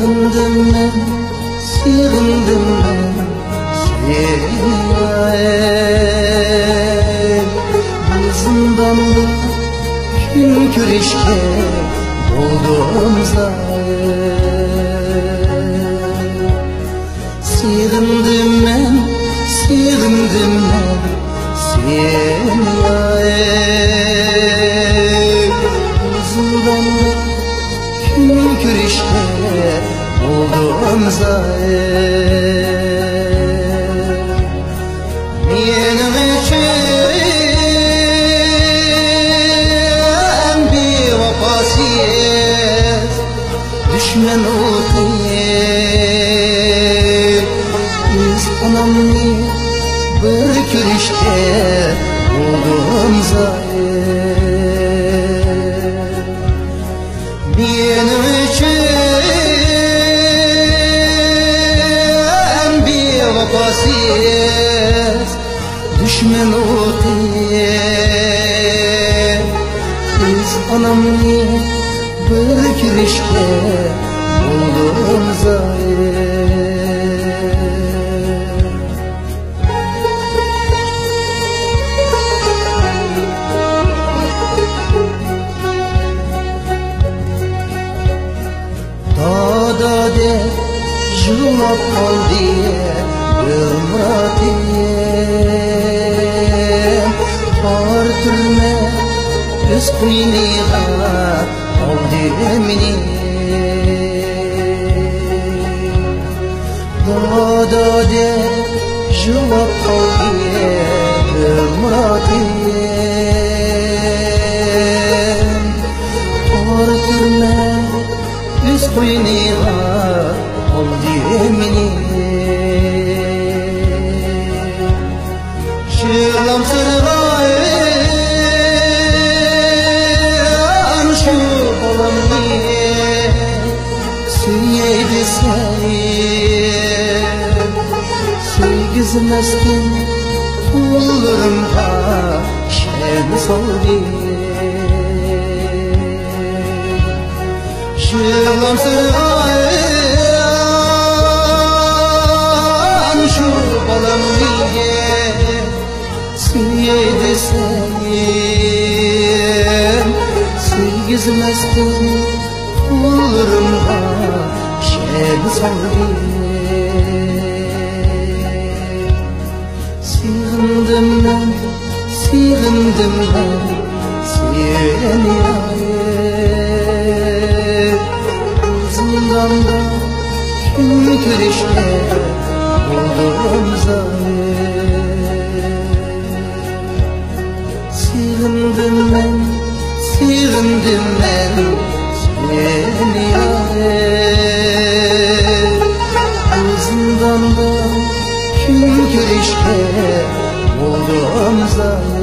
Sığındım ben, sığındım ben seni. Bu zindanda kül kürüşke oldum zalim. Sığındım ben, sığındım ben seni. Bu zindanda kül kürüşke oldum zalim. Benim için bir vefasız düşman oldu. Biz anamni bir kürüşte oldum zalim. Benim için bir vefasız düşman oldu. Biz anamni bir kürüşte oldum zalim. Dağda de yılmap kaldı Murat'im. Artırma üz kuyniga oldu meni. Dağda de yılmap kaldı Murat'im. Artırma üz kuyniga oldu meni. Şırlam sırğayın şu balamni süyeydi sen. Söygizmezken kullarımda şen soldu. Şırlam sırğayın şu balamni süyeydi sen. Söygizmezken kullarımda şen soldu. Sığındım ben, sığındım ben seni. Bu zindanda kül kürüşte oldum zalim. Sığındım ben, sığındım ben seni. Bu zindanda kül kürüşte oldum zalim.